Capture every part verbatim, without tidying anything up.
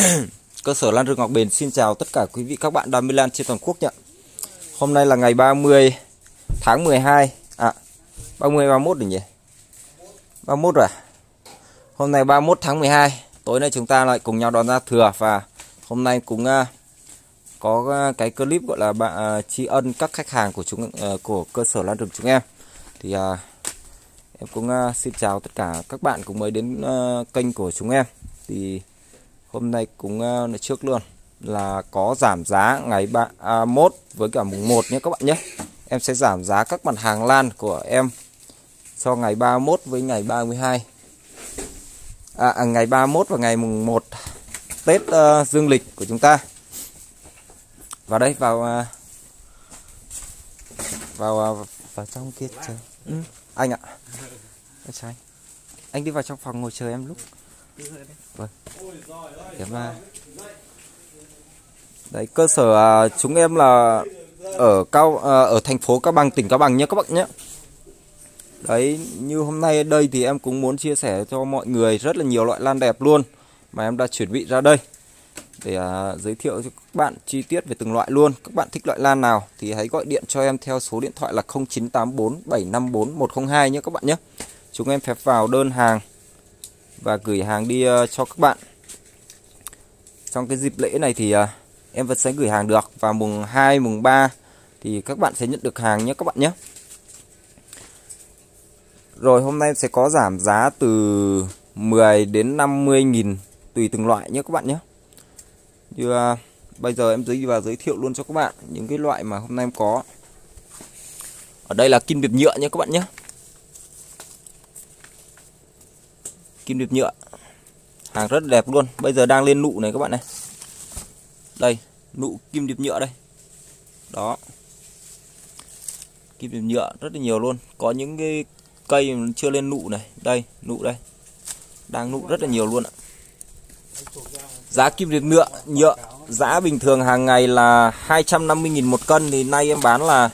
Cơ sở lan rừng Ngọc Bền xin chào tất cả quý vị các bạn đam mê lan trên toàn quốc nhé. Hôm nay là ngày ba mươi tháng mười hai. À, ba mươi ba mươi mốt rồi nhỉ? ba mươi mốt rồi à? Hôm nay ba mươi mốt tháng mười hai. Tối nay chúng ta lại cùng nhau đón giao thừa. Và hôm nay cũng uh, có uh, cái clip gọi là uh, tri ân các khách hàng của chúng uh, của cơ sở lan rừng chúng em. Thì uh, em cũng uh, xin chào tất cả các bạn cũng mới đến uh, kênh của chúng em. Thì hôm nay cũng uh, trước luôn là có giảm giá ngày ba mươi mốt với cả mùng một nhé các bạn nhé. Em sẽ giảm giá các mặt hàng lan của em cho ngày ba mươi mốt với ngày ba mươi hai. À, à ngày ba mươi mốt và ngày mùng một Tết uh, dương lịch của chúng ta. Vào đây vào uh, vào uh, vào trong kia chờ. Ừ, anh ạ. Anh anh đi vào trong phòng ngồi chờ em lúc. Vâng. Em uh, đấy, cơ sở uh, chúng em là ở cao uh, ở thành phố Cao Bằng, tỉnh Cao Bằng nhé các bạn nhé. Đấy, như hôm nay ở đây thì em cũng muốn chia sẻ cho mọi người rất là nhiều loại lan đẹp luôn mà em đã chuẩn bị ra đây để uh, giới thiệu cho các bạn chi tiết về từng loại luôn. Các bạn thích loại lan nào thì hãy gọi điện cho em theo số điện thoại là không chín tám bốn bảy năm bốn một không hai nhé các bạn nhé. Chúng em phép vào đơn hàng và gửi hàng đi uh, cho các bạn. Trong cái dịp lễ này thì uh, em vẫn sẽ gửi hàng được, và mùng hai, mùng ba thì các bạn sẽ nhận được hàng nhé các bạn nhé. Rồi hôm nay em sẽ có giảm giá từ mười đến năm mươi nghìn tùy từng loại nhé các bạn nhé. Như uh, bây giờ em giới vào giới thiệu luôn cho các bạn những cái loại mà hôm nay em có. Ở đây là kim điệp nhựa nhé các bạn nhé. Kim điệp nhựa, hàng rất đẹp luôn. Bây giờ đang lên nụ này các bạn này. Đây, nụ kim điệp nhựa đây. Đó. Kim điệp nhựa rất là nhiều luôn. Có những cái cây chưa lên nụ này. Đây, nụ đây. Đang nụ rất là nhiều luôn ạ. Giá kim điệp nhựa, nhựa giá bình thường hàng ngày là hai trăm năm mươi nghìn một cân, thì nay em bán là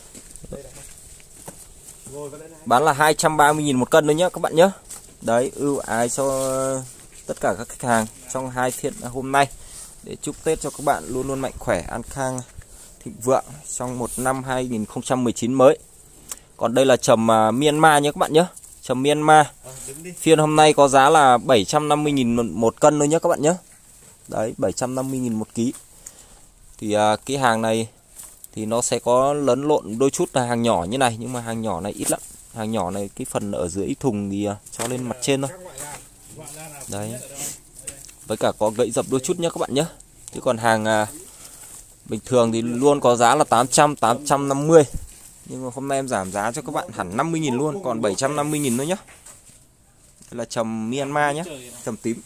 bán là hai trăm ba mươi nghìn một cân thôi nhé các bạn nhé. Đấy, ưu ái cho tất cả các khách hàng trong hai phiên hôm nay để chúc Tết cho các bạn luôn luôn mạnh khỏe, an khang, thịnh vượng trong một năm hai nghìn không trăm mười chín mới. Còn đây là trầm uh, Myanmar nhé các bạn nhé. Trầm Myanmar. Phiên hôm nay có giá là bảy trăm năm mươi nghìn một cân thôi nhé các bạn nhé. Đấy, bảy trăm năm mươi nghìn một ký. Thì uh, cái hàng này thì nó sẽ có lẫn lộn đôi chút là hàng nhỏ như này, nhưng mà hàng nhỏ này ít lắm. Hàng nhỏ này cái phần ở dưới thùng thì uh, cho lên mặt trên thôi. Đấy. Với cả có gậy dập đôi chút nhé các bạn nhé. Chứ còn hàng uh, bình thường thì luôn có giá là tám trăm, tám trăm năm mươi. Nhưng mà hôm nay em giảm giá cho các bạn hẳn năm mươi nghìn luôn, còn bảy trăm năm mươi nghìn thôi nhé. Đây là trầm Myanmar nhé, trầm tím.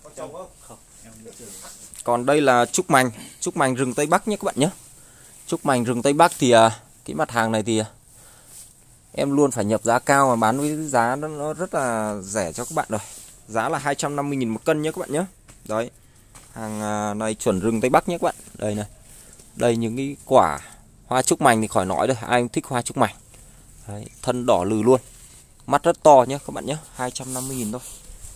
Còn đây là trúc mành, trúc mành rừng Tây Bắc nhé các bạn nhé. Trúc mành rừng Tây Bắc thì uh, cái mặt hàng này thì uh, em luôn phải nhập giá cao mà bán với giá nó, nó rất là rẻ cho các bạn rồi. Giá là hai trăm năm mươi nghìn một cân nhé các bạn nhé. Đấy, hàng uh, này chuẩn rừng Tây Bắc nhé các bạn. Đây này, đây những cái quả hoa trúc mành thì khỏi nói rồi, ai cũng thích hoa trúc mành. Đấy, thân đỏ lừ luôn, mắt rất to nhé các bạn nhé, hai trăm năm mươi nghìn thôi.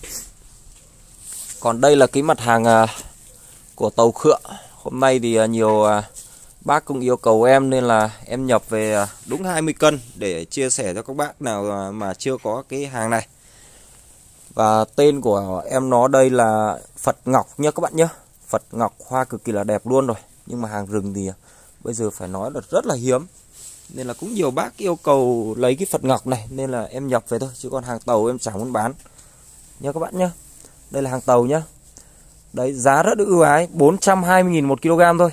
Còn đây là cái mặt hàng uh, của tàu khựa. Hôm nay thì uh, nhiều uh, bác cũng yêu cầu em nên là em nhập về uh, đúng hai mươi cân để chia sẻ cho các bác nào uh, mà chưa có cái hàng này. Và tên của em nó đây là Phật Ngọc nhé các bạn nhé. Phật Ngọc hoa cực kỳ là đẹp luôn rồi. Nhưng mà hàng rừng thì uh, bây giờ phải nói là rất là hiếm, nên là cũng nhiều bác yêu cầu lấy cái Phật Ngọc này nên là em nhập về thôi, chứ còn hàng tàu em chẳng muốn bán nha các bạn nhé. Đây là hàng tàu nhá. Đấy, giá rất ưu ái, bốn trăm hai mươi nghìn một kg thôi.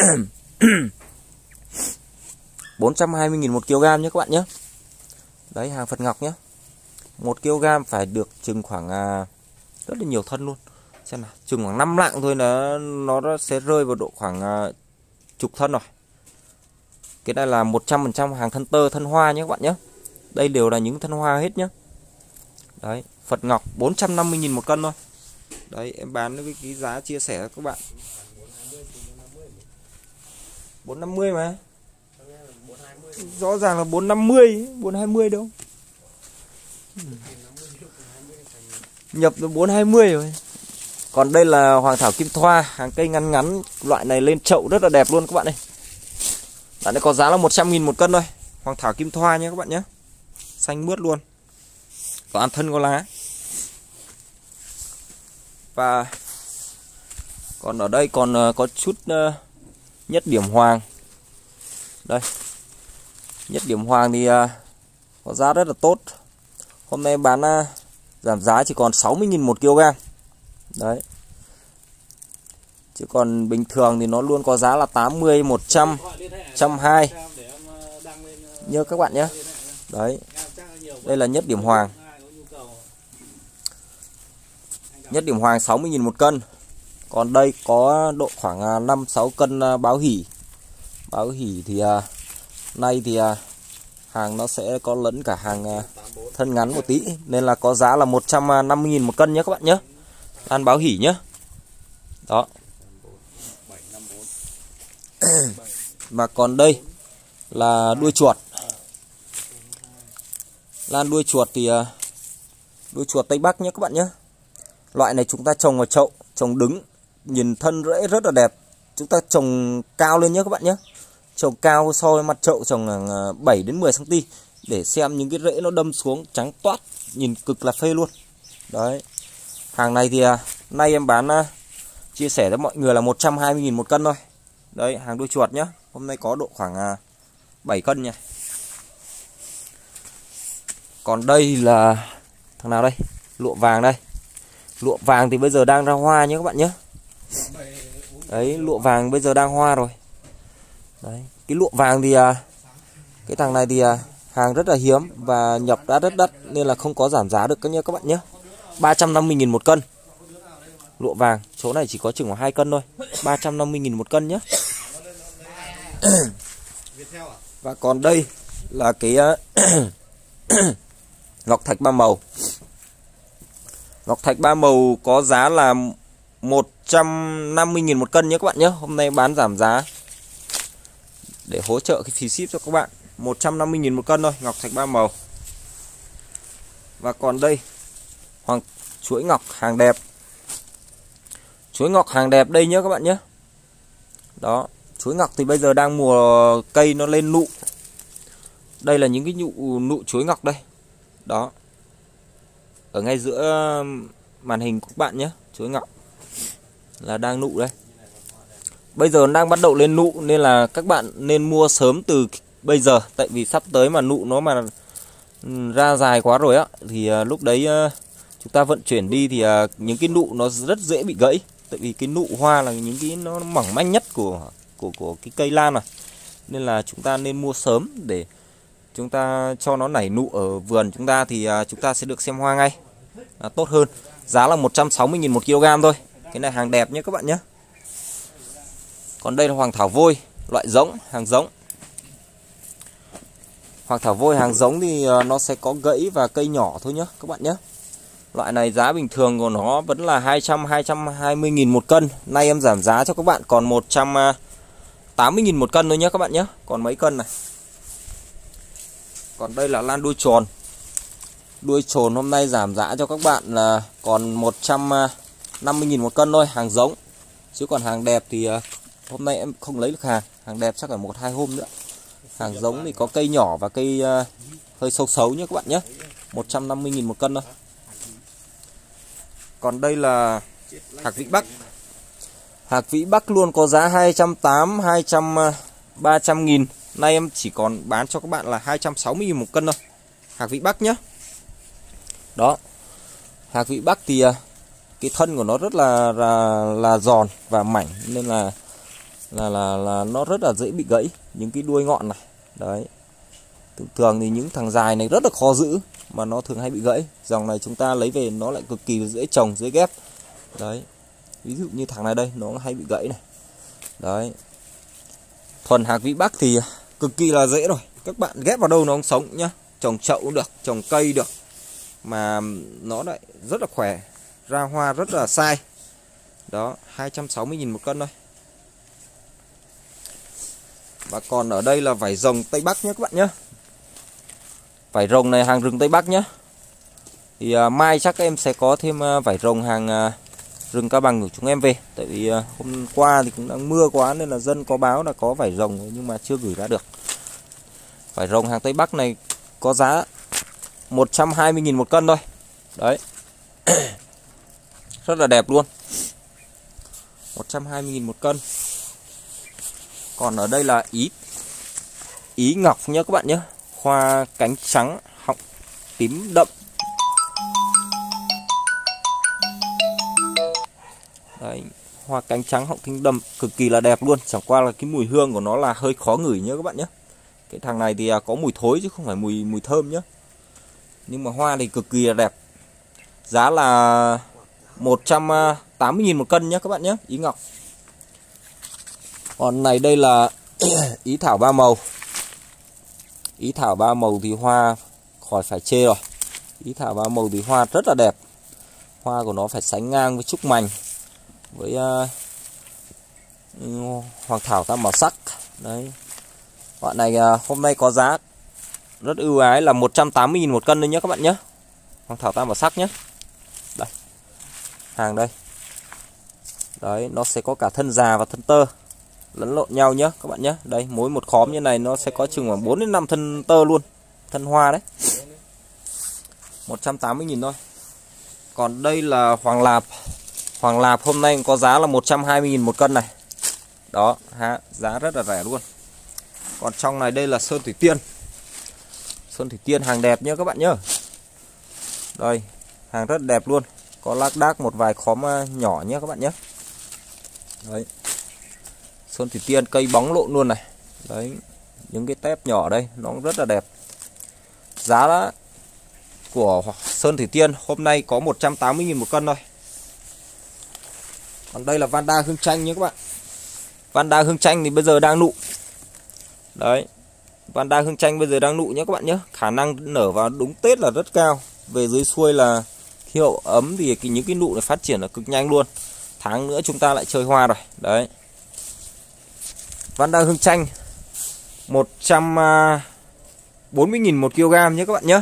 bốn trăm hai mươi nghìn một kg nhé các bạn nhé. Đấy, hàng Phật Ngọc nhé. một kg phải được chừng khoảng à, rất là nhiều thân luôn. Xem nào, chừng khoảng năm lạng thôi là nó sẽ rơi vào độ khoảng à, chục thân rồi. Cái này là một trăm phần trăm hàng thân tơ, thân hoa nhé các bạn nhé. Đây đều là những thân hoa hết nhé. Đấy, Phật Ngọc bốn trăm năm mươi nghìn một cân thôi. Đấy, em bán với cái giá chia sẻ với các bạn bốn trăm năm mươi mà. Rõ ràng là bốn trăm năm mươi, bốn trăm hai mươi đâu. Nhập được bốn trăm hai mươi rồi. Còn đây là hoàng thảo kim thoa, hàng cây ngắn ngắn, loại này lên chậu rất là đẹp luôn các bạn ơi. Bạn ấy có giá là một trăm nghìn một cân thôi. Hoàng thảo kim thoa nhé các bạn nhé. Xanh mướt luôn. Có ăn thân có lá. Và còn ở đây còn có chút uh, nhất điểm hoàng. Đây. Nhất điểm hoàng thì uh, có giá rất là tốt. Hôm nay bán uh, giảm giá chỉ còn sáu mươi nghìn một kg. Đấy. Chứ còn bình thường thì nó luôn có giá là tám mươi, một trăm, một trăm hai mươi như các bạn nhé. Đấy. Đây là nhất điểm hoàng. Nhất điểm hoàng sáu mươi nghìn một cân. Còn đây có độ khoảng năm sáu cân báo hỉ. Báo hỉ thì uh, nay thì uh, hàng nó sẽ có lẫn cả hàng uh, thân ngắn một tí, nên là có giá là một trăm năm mươi nghìn một cân nhé các bạn nhé. Lan báo hỉ nhé. Đó. Và còn đây là đuôi chuột. Lan đuôi chuột thì uh, đuôi chuột Tây Bắc nhé các bạn nhé. Loại này chúng ta trồng vào chậu, trồng đứng, nhìn thân rễ rất là đẹp. Chúng ta trồng cao lên nhé các bạn nhé. Trồng cao so với mặt chậu trồng khoảng bảy đến mười xăng ti mét để xem những cái rễ nó đâm xuống trắng toát, nhìn cực là phê luôn. Đấy. Hàng này thì uh, nay em bán uh, chia sẻ với mọi người là một trăm hai mươi nghìn một cân thôi. Đấy, hàng đuôi chuột nhé. Hôm nay có độ khoảng uh, bảy cân nha. Còn đây là thằng nào đây? Lụa vàng đây. Lụa vàng thì bây giờ đang ra hoa nhé các bạn nhé. Đấy, lụa vàng bây giờ đang hoa rồi. Đấy, cái lụa vàng thì cái thằng này thì hàng rất là hiếm và nhập đã rất đắt nên là không có giảm giá được các nhé các bạn nhé. ba trăm năm mươi nghìn một cân. Lụa vàng, chỗ này chỉ có chừng khoảng hai cân thôi. ba trăm năm mươi nghìn một cân nhé. Và còn đây là cái ngọc thạch ba màu. Ngọc thạch ba màu có giá là một trăm năm mươi nghìn một cân nhé các bạn nhé. Hôm nay bán giảm giá để hỗ trợ cái phí ship cho các bạn. một trăm năm mươi nghìn một cân thôi, ngọc thạch ba màu. Và còn đây hoàng chuỗi ngọc hàng đẹp. Chuỗi ngọc hàng đẹp đây nhé các bạn nhé. Đó, chuỗi ngọc thì bây giờ đang mùa cây nó lên nụ. Đây là những cái nụ nụ chuỗi ngọc đây. Đó. Ở ngay giữa màn hình của các bạn nhé, chuỗi ngọc là đang nụ đây. Bây giờ đang bắt đầu lên nụ nên là các bạn nên mua sớm từ bây giờ, tại vì sắp tới mà nụ nó mà ra dài quá rồi á thì uh, lúc đấy uh, chúng ta vận chuyển đi thì uh, những cái nụ nó rất dễ bị gãy, tại vì cái nụ hoa là những cái nó mỏng manh nhất của của của cái cây lan này, nên là chúng ta nên mua sớm để chúng ta cho nó nảy nụ ở vườn chúng ta thì uh, chúng ta sẽ được xem hoa ngay, uh, tốt hơn. Giá là một trăm sáu mươi nghìn một kg thôi. Cái này hàng đẹp nhé các bạn nhé. Còn đây là hoàng thảo vôi, loại giống, hàng giống. Hoàng thảo vôi hàng giống thì nó sẽ có gãy và cây nhỏ thôi nhé các bạn nhé. Loại này giá bình thường của nó vẫn là hai trăm, hai trăm hai mươi nghìn một cân. Nay em giảm giá cho các bạn còn một trăm tám mươi nghìn một cân thôi nhé các bạn nhé. Còn mấy cân này. Còn đây là lan đuôi tròn. Đuôi tròn hôm nay giảm giá cho các bạn là còn một trăm năm mươi nghìn một cân thôi, hàng giống. Chứ còn hàng đẹp thì hôm nay em không lấy được hàng. Hàng đẹp chắc là một hai hôm nữa. Hàng giống thì có cây nhỏ và cây uh, hơi xấu xấu nhé các bạn nhé. một trăm năm mươi nghìn một cân thôi. Còn đây là hạc vĩ Bắc. Hạc vĩ Bắc luôn có giá hai trăm tám mươi, hai trăm, ba trăm nghìn. Nay em chỉ còn bán cho các bạn là hai trăm sáu mươi nghìn một cân thôi. Hạc vĩ Bắc nhé. Đó. Hạc vĩ Bắc thì uh, cái thân của nó rất là là, là giòn và mảnh nên là là là là nó rất là dễ bị gãy những cái đuôi ngọn này. Đấy. Thường thường thì những thằng dài này rất là khó giữ mà nó thường hay bị gãy. Dòng này chúng ta lấy về nó lại cực kỳ dễ trồng, dễ ghép. Đấy. Ví dụ như thằng này đây nó hay bị gãy này. Đấy. Thuần hạc vĩ Bắc thì cực kỳ là dễ rồi. Các bạn ghép vào đâu nó cũng sống nhá. Trồng chậu cũng được, trồng cây được. Mà nó lại rất là khỏe, ra hoa rất là sai. Đó, hai trăm sáu mươi nghìn một cân thôi. Và còn ở đây là vải rồng Tây Bắc nhé các bạn nhé. Vải rồng này hàng rừng Tây Bắc nhé. Thì uh, mai chắc em sẽ có thêm uh, vải rồng hàng uh, rừng Cao Bằng của chúng em về. Tại vì hôm qua thì cũng đang mưa quá nên là dân có báo là có vải rồng nhưng mà chưa gửi ra được. Vải rồng hàng Tây Bắc này có giá một trăm hai mươi nghìn một cân thôi. Đấy. Rất là đẹp luôn. một trăm hai mươi nghìn một cân. Còn ở đây là Ý Ý Ngọc nhé các bạn nhé. Hoa cánh trắng, họng tím đậm. Đấy, hoa cánh trắng họng tím đậm cực kỳ là đẹp luôn. Chẳng qua là cái mùi hương của nó là hơi khó ngửi nhé các bạn nhé. Cái thằng này thì có mùi thối chứ không phải mùi mùi thơm nhé. Nhưng mà hoa thì cực kỳ là đẹp. Giá là một trăm tám mươi nghìn một cân nhé các bạn nhé. Ý Ngọc. Còn này đây là Ý Thảo ba màu. Ý Thảo ba màu thì hoa khỏi phải chê rồi. Ý Thảo ba màu thì hoa rất là đẹp. Hoa của nó phải sánh ngang với trúc mành, với uh, Hoàng Thảo tam màu sắc. Đấy. Bọn này uh, hôm nay có giá rất ưu ái là một trăm tám mươi nghìn một cân thôi nhé các bạn nhé. Hoàng Thảo tam màu sắc nhé. Đây. Hàng đây. Đấy, nó sẽ có cả thân già và thân tơ lẫn lộn nhau nhé các bạn nhé. Đây, mỗi một khóm như này nó sẽ có chừng khoảng bốn đến năm thân tơ luôn, thân hoa đấy. một trăm tám mươi nghìn thôi. Còn đây là Hoàng Lạp. Hoàng Lạp hôm nay có giá là một trăm hai mươi nghìn một cân này. Đó, ha, giá rất là rẻ luôn. Còn trong này đây là Sơn Thủy Tiên. Sơn Thủy Tiên hàng đẹp nhé các bạn nhé. Đây, hàng rất đẹp luôn. Có lác đác một vài khóm nhỏ nhé các bạn nhé. Đấy. Sơn Thủy Tiên cây bóng lộn luôn này. Đấy, những cái tép nhỏ đây nó cũng rất là đẹp. Giá đó của Sơn Thủy Tiên hôm nay có một trăm tám mươi nghìn một cân thôi. Còn đây là Vanda Hương Chanh nhé các bạn. Vanda Hương Chanh thì bây giờ đang nụ. Đấy, Vanda Hương Chanh bây giờ đang nụ nhé các bạn nhé. Khả năng nở vào đúng Tết là rất cao. Về dưới xuôi là khí hậu ấm thì những cái nụ này phát triển là cực nhanh luôn. Tháng nữa chúng ta lại chơi hoa rồi. Đấy, Vanda Hương Chanh một trăm bốn mươi nghìn một kg nhé các bạn nhé.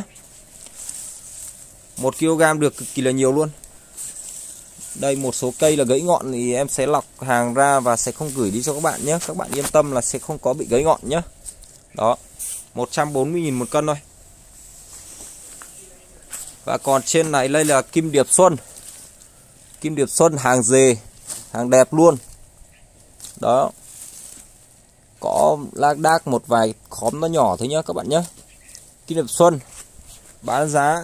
một ki lô gam được cực kỳ là nhiều luôn. Đây, một số cây là gãy ngọn thì em sẽ lọc hàng ra và sẽ không gửi đi cho các bạn nhé. Các bạn yên tâm là sẽ không có bị gãy ngọn nhé. Đó, một trăm bốn mươi nghìn một cân thôi. Và còn trên này đây là Kim Điệp Xuân. Kim Điệp Xuân hàng dề, hàng đẹp luôn. Đó, có lác đác một vài khóm nó nhỏ thôi nhé các bạn nhé. Kim Điệp Xuân bán giá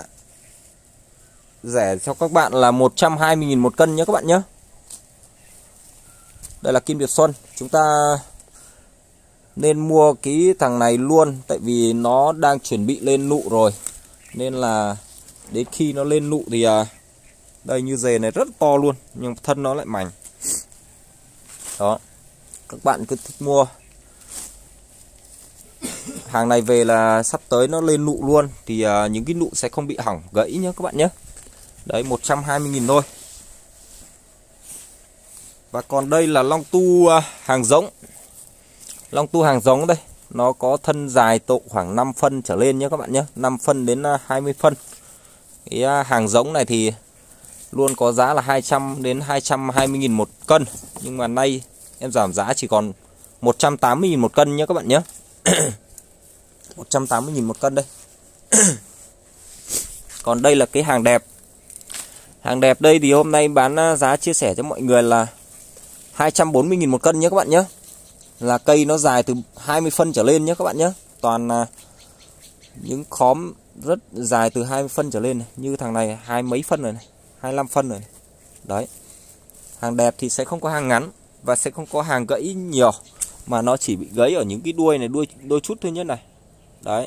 rẻ cho các bạn là một trăm hai mươi nghìn một cân nhé các bạn nhé. Đây là Kim Điệp Xuân. Chúng ta nên mua cái thằng này luôn. Tại vì nó đang chuẩn bị lên nụ rồi. Nên là đến khi nó lên nụ thì đây, như dề này rất to luôn. Nhưng thân nó lại mảnh. Đó, các bạn cứ thích mua hàng này về là sắp tới nó lên nụ luôn. Thì uh, những cái nụ sẽ không bị hỏng gãy nhé các bạn nhé. Đấy, một trăm hai mươi nghìn thôi. Và còn đây là Long Tu uh, hàng giống. Long Tu hàng giống đây. Nó có thân dài tộ khoảng năm phân trở lên nhé các bạn nhé. năm phân đến uh, hai mươi phân. Cái uh, hàng giống này thì luôn có giá là hai trăm đến hai trăm hai mươi nghìn một cân. Nhưng mà nay em giảm giá chỉ còn một trăm tám mươi nghìn một cân nhé các bạn nhé. một trăm tám mươi nghìn một cân đây. Còn đây là cái hàng đẹp. Hàng đẹp đây thì hôm nay bán giá chia sẻ cho mọi người là hai trăm bốn mươi nghìn một cân nhé các bạn nhé. Là cây nó dài từ hai mươi phân trở lên nhé các bạn nhé. Toàn là những khóm rất dài từ hai mươi phân trở lên này. Như thằng này hai mấy phân rồi này, hai mươi lăm phân rồi này. Đấy. Hàng đẹp thì sẽ không có hàng ngắn và sẽ không có hàng gãy nhiều, mà nó chỉ bị gãy ở những cái đuôi này, đuôi đôi chút thôi nhé này. Đấy.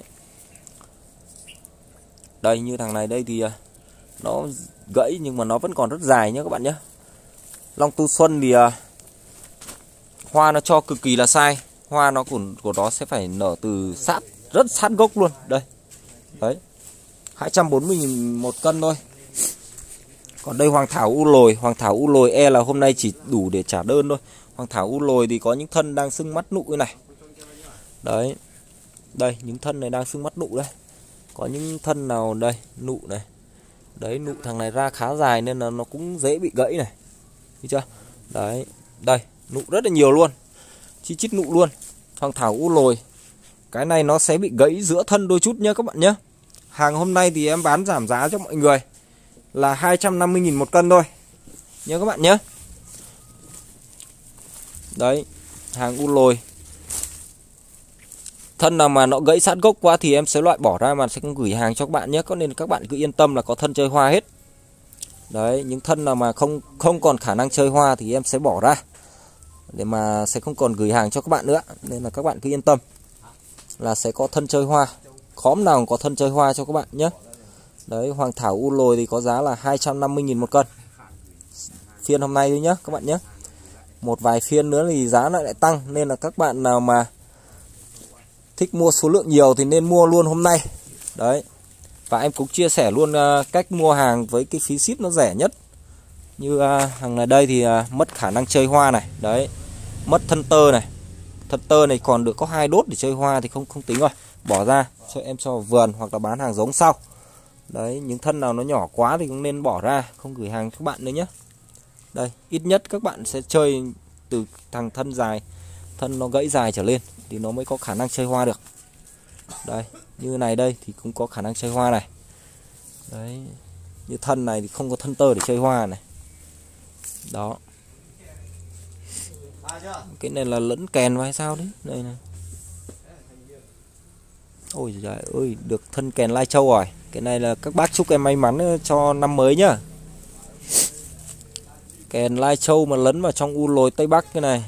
Đây, như thằng này đây thì nó gãy nhưng mà nó vẫn còn rất dài nhé các bạn nhé. Long Tu Xuân thì uh, hoa nó cho cực kỳ là sai. Hoa nó của, của nó sẽ phải nở từ sát, rất sát gốc luôn. Đây. Đấy, hai trăm bốn mươi nghìn một cân thôi. Còn đây Hoàng Thảo U Lồi. Hoàng Thảo U Lồi e là hôm nay chỉ đủ để trả đơn thôi. Hoàng Thảo U Lồi thì có những thân đang sưng mắt nụ như này. Đấy. Đây, những thân này đang sưng mắt nụ đây. Có những thân nào đây, nụ này. Đấy, nụ thằng này ra khá dài nên là nó cũng dễ bị gãy này. Thấy chưa? Đấy, đây, nụ rất là nhiều luôn. Chi chít nụ luôn. Hoàng thảo u lồi. Cái này nó sẽ bị gãy giữa thân đôi chút nhá các bạn nhé. Hàng hôm nay thì em bán giảm giá cho mọi người là hai trăm năm mươi nghìn một cân thôi nhớ các bạn nhé. Đấy, hàng u lồi. Thân nào mà nó gãy sát gốc quá thì em sẽ loại bỏ ra mà sẽ không gửi hàng cho các bạn nhé. Có nên các bạn cứ yên tâm là có thân chơi hoa hết. Đấy, những thân nào mà không không còn khả năng chơi hoa thì em sẽ bỏ ra để mà sẽ không còn gửi hàng cho các bạn nữa. Nên là các bạn cứ yên tâm là sẽ có thân chơi hoa. Khóm nào có thân chơi hoa cho các bạn nhé. Đấy, hoàng thảo u lồi thì có giá là hai trăm năm mươi nghìn một cân. Phiên hôm nay thôi nhé các bạn nhé. Một vài phiên nữa thì giá lại lại tăng. Nên là các bạn nào mà thích mua số lượng nhiều thì nên mua luôn hôm nay. Đấy. Và em cũng chia sẻ luôn uh, cách mua hàng với cái phí ship nó rẻ nhất. Như uh, hàng này đây thì uh, mất khả năng chơi hoa này. Đấy. Mất thân tơ này. Thân tơ này còn được có hai đốt để chơi hoa thì không không tính rồi. Bỏ ra cho em cho vào vườn hoặc là bán hàng giống sau. Đấy, những thân nào nó nhỏ quá thì cũng nên bỏ ra, không gửi hàng các bạn nữa nhé. Đây, ít nhất các bạn sẽ chơi từ thằng thân dài, thân nó gãy dài trở lên thì nó mới có khả năng chơi hoa được. Đây, như này đây thì cũng có khả năng chơi hoa này. Đấy, như thân này thì không có thân tơ để chơi hoa này. Đó. Cái này là lẫn kèn vào hay sao đấy? Đây này. Ôi trời ơi, được thân kèn lai châu rồi. Cái này là các bác chúc em may mắn cho năm mới nhá. Kèn lai châu mà lấn vào trong u lồi Tây Bắc cái này.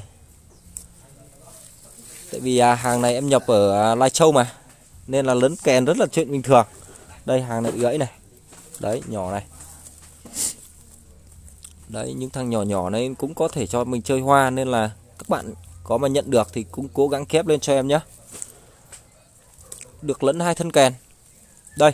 Tại vì à, hàng này em nhập ở à, Lai Châu mà, nên là lấn kèn rất là chuyện bình thường. Đây, hàng này bị gãy này. Đấy, nhỏ này. Đấy, những thằng nhỏ nhỏ này cũng có thể cho mình chơi hoa. Nên là các bạn có mà nhận được thì cũng cố gắng kép lên cho em nhé. Được lẫn hai thân kèn. Đây.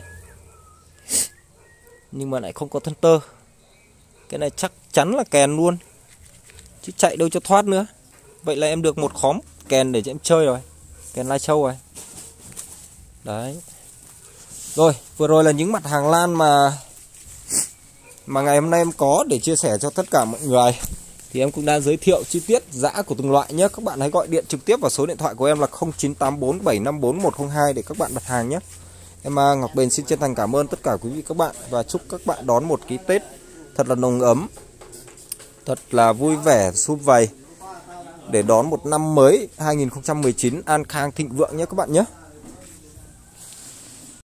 Nhưng mà lại không có thân tơ. Cái này chắc chắn là kèn luôn, chứ chạy đâu cho thoát nữa. Vậy là em được một khóm kèn để cho em chơi rồi. Kèn Lai Châu rồi. Đấy. Rồi, vừa rồi là những mặt hàng lan mà Mà ngày hôm nay em có để chia sẻ cho tất cả mọi người. Thì em cũng đã giới thiệu chi tiết giá của từng loại nhé. Các bạn hãy gọi điện trực tiếp vào số điện thoại của em là không chín tám bốn bảy năm bốn một không hai để các bạn đặt hàng nhé. Em Ngọc Bền xin chân thành cảm ơn tất cả quý vị các bạn. Và chúc các bạn đón một cái Tết thật là nồng ấm, thật là vui vẻ, sum vầy, để đón một năm mới hai nghìn không trăm mười chín an khang thịnh vượng nhé các bạn nhé.